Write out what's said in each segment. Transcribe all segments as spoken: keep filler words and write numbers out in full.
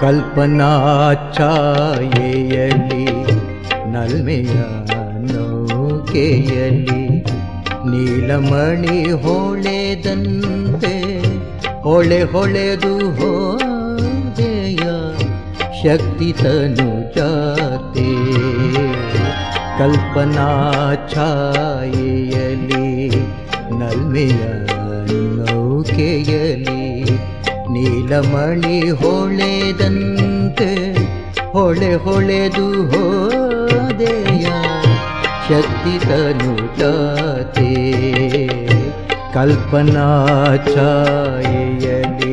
ಕಲ್ಪನಾ ಛಾಯೆಯಲ್ಲಿ ನಲ್ಮೆಯ ನೌಕೆಯಲ್ಲಿ ನೀಲಮಣಿ ಹೊಳೆದಂತೆ ಹೊಳೆ ಹೊಳೆದು ಹೋದೆಯ ಶಕ್ತಿ ತನು ಜಾತೆ ಕಲ್ಪನಾ ಛಾಯೆಯಲ್ಲಿ ನಲ್ಮೆಯ ನೌಕೆಯಲ್ಲಿ ನೀಲಮಣಿ ಹೊಳೆದಂತೆ ಹೊಳೆ ಹೊಳೆದು ಹೋದೆಯ ಶಕ್ತಿ ತನು ಜಾತೆ ಕಲ್ಪನಾ ಛಾಯೆಯಲ್ಲಿ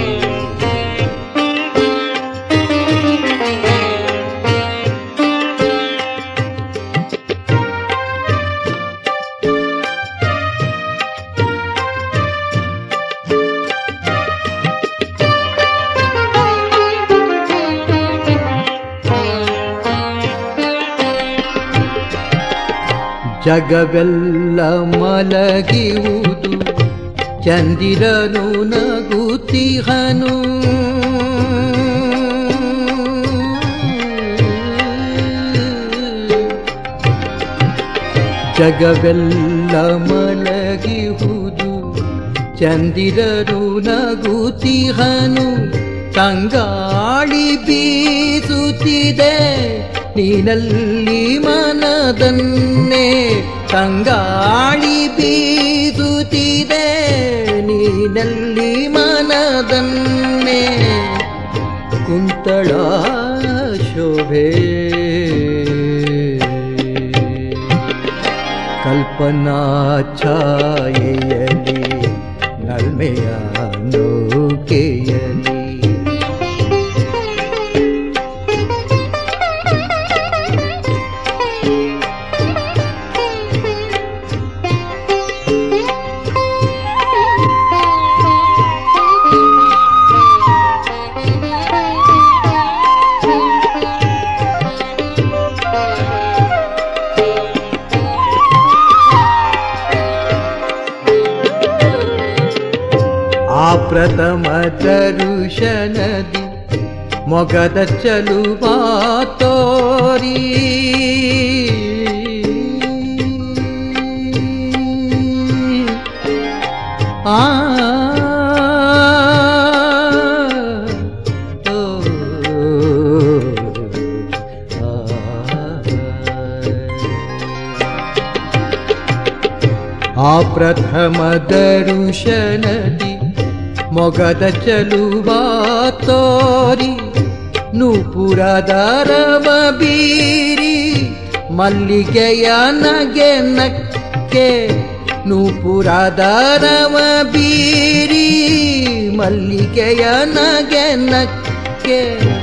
ಜಗವೆಲ್ಲ ಮಲಗಿಯುವುದು ಚಂದಿರನು ನಗುತ್ತಿಹನು ಜಗವೆಲ್ಲ ಮಲಗಿಯುವುದು ಚಂದಿರನು ನಗುತ್ತಿಹನು ತಂಗಾಳಿ ಬೀಸುತ್ತಿದೆ ನೀನಲ್ಲಿ ಮನದನ್ನೇ ತಂಗಾಳಿ ಬೀಸುತ್ತಿದೆ ನೀನಲ್ಲಿ ಮನದನ್ನೇ ಕುಂತಳ ಶೋಭೆ ಕಲ್ಪನಾ ಛಾಯೆಯಲ್ಲಿ ನಲ್ಮೆಯ ನೌಕೆಯಲ್ಲಿ ಪ್ರಥಮ ದರುಶನದಿ ಮೊಗದ ಚಲುವ ತೋರಿ ಆ ಆ ಪ್ರಥಮ ದರುಶನದಿ ಮೊಗದ ಚಲುವ ತೋರಿ ನೂಪುರದ ರವ ಬೀರಿ ಮಲ್ಲಿಗೆಯ ನಗೆ ನಕ್ಕೆ ನೂಪುರದ ರವ ಬೀರಿ ಮಲ್ಲಿಗೆಯ ನಗೆ ನಕ್ಕೆ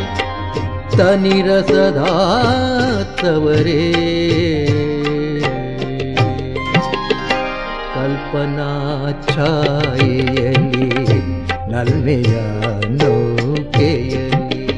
ತನಿರಸದ ತವರೇ ಕಲ್ಪನಾ ಛಾಯೆಯಲ್ಲಿ ನಲ್ಮೆಯ ನೌಕೆಯಲ್ಲಿ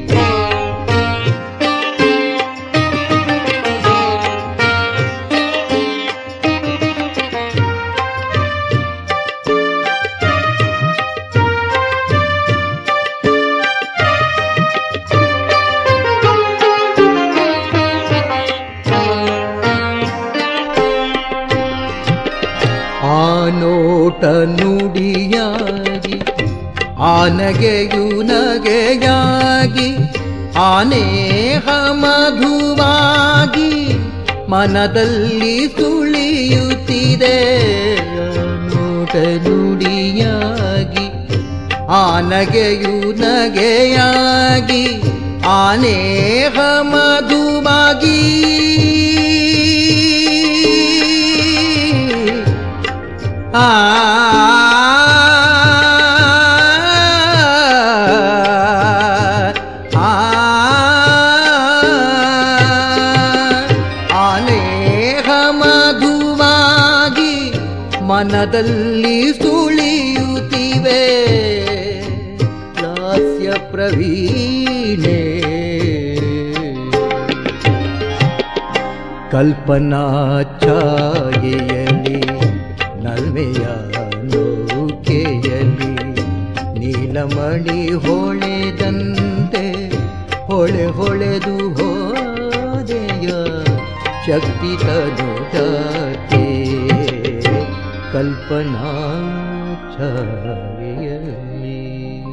ಆ ನೋಟ ನುಡಿಯಾಗಿ ಆ ನಗೆಯು ನಗೆಯಾಗಿ ಆನೇಹ ಮಧುವಾಗಿ ಮನದಲ್ಲಿ ಸುಳಿಯುತ್ತಿದೆ ನೋಟ ನುಡಿಯಾಗಿ ಆ ನಗೆಯು ನಗೆಯಾಗಿ ಆನೇಹ ಮಧುವಾಗಿ ಆ ಮನದಲ್ಲಿ ಸುಳಿಯುತ್ತಿವೆ ಲಾಸ್ಯ ಪ್ರವೀಣೆ ಕಲ್ಪನಾ ಛಾಯೆಯಲ್ಲಿ ನಲ್ಮೆಯ ನೌಕೆಯಲ್ಲಿ ನೀಲಮಣಿ ಹೊಳೆದಂತೆ ಹೊಳೆ ಹೊಳೆದು ಹೋದೆಯ ಶಕ್ತಿ ತನುಜಾತೆ ಕಲ್ಪನಾ ಛಾಯೆಯಲ್ಲಿ